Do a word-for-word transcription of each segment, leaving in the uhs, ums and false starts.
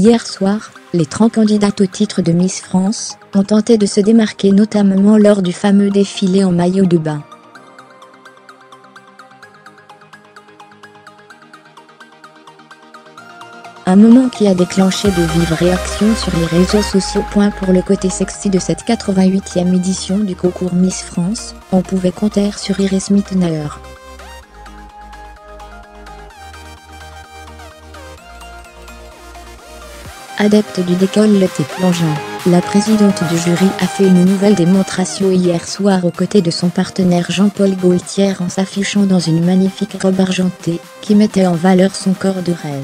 Hier soir, les trente candidates au titre de Miss France ont tenté de se démarquer notamment lors du fameux défilé en maillot de bain. Un moment qui a déclenché de vives réactions sur les réseaux sociaux. Pour le côté sexy de cette quatre-vingt-huitième édition du concours Miss France, on pouvait compter sur Iris Mittenauer. Adepte du décolleté plongeant, la présidente du jury a fait une nouvelle démonstration hier soir aux côtés de son partenaire Jean-Paul Gaultier en s'affichant dans une magnifique robe argentée, qui mettait en valeur son corps de rêve.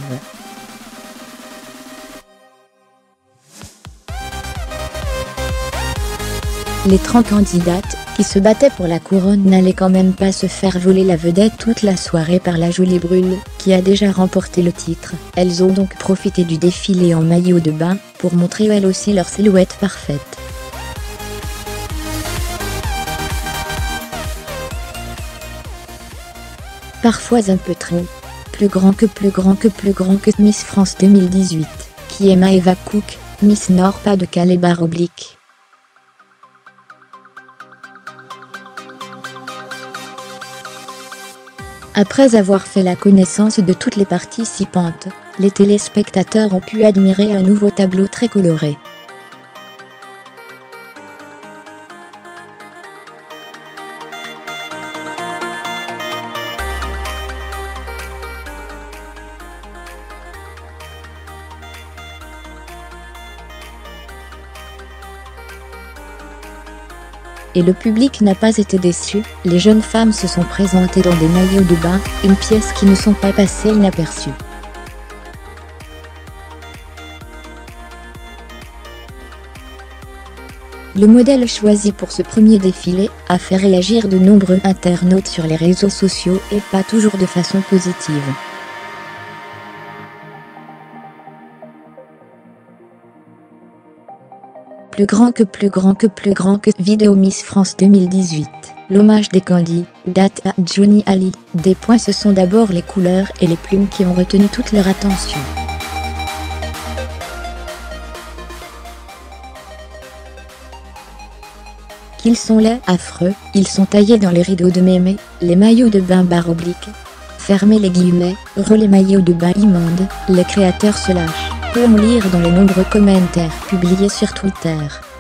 Les trente candidates, qui se battaient pour la couronne, n'allaient quand même pas se faire voler la vedette toute la soirée par la jolie Brune, qui a déjà remporté le titre. Elles ont donc profité du défilé en maillot de bain, pour montrer elles aussi leur silhouette parfaite. Parfois un peu trop. Plus grand que plus grand que plus grand que Miss France deux mille dix-huit, qui est Maëva Cook, Miss Nord-Pas-de-Calais barre oblique. Après avoir fait la connaissance de toutes les participantes, les téléspectateurs ont pu admirer un nouveau tableau très coloré. Et le public n'a pas été déçu, les jeunes femmes se sont présentées dans des maillots de bain, une pièce qui ne sont pas passées inaperçues. Le modèle choisi pour ce premier défilé a fait réagir de nombreux internautes sur les réseaux sociaux et pas toujours de façon positive. Plus grand que plus grand que plus grand que vidéo Miss France deux mille dix-huit, l'hommage des candidates à Johnny Hallyday. Des points Ce sont d'abord les couleurs et les plumes qui ont retenu toute leur attention. Qu'ils sont laids, affreux, ils sont taillés dans les rideaux de mémé, les maillots de bain barre oblique. Fermez les guillemets, re les maillots de bain immondes, les créateurs se lâchent. Peut-on lire dans les nombreux commentaires publiés sur Twitter.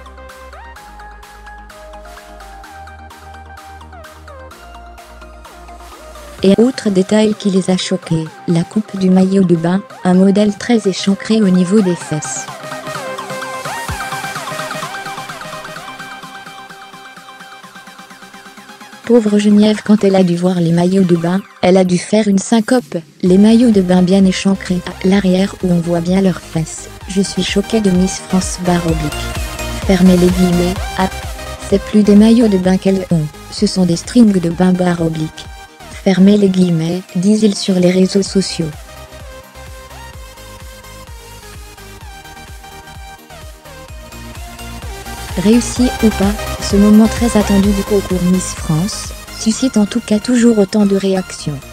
Et autre détail qui les a choqués, la coupe du maillot de bain, un modèle très échancré au niveau des fesses. Pauvre Geneviève, quand elle a dû voir les maillots de bain, elle a dû faire une syncope. Les maillots de bain bien échancrés à l'arrière où on voit bien leurs fesses. Je suis choquée de Miss France barre oblique. Fermez les guillemets. Ah, c'est plus des maillots de bain qu'elles ont, ce sont des strings de bain barre oblique. Fermez les guillemets, disent-ils sur les réseaux sociaux. Réussi ou pas, ce moment très attendu du concours Miss France suscite en tout cas toujours autant de réactions.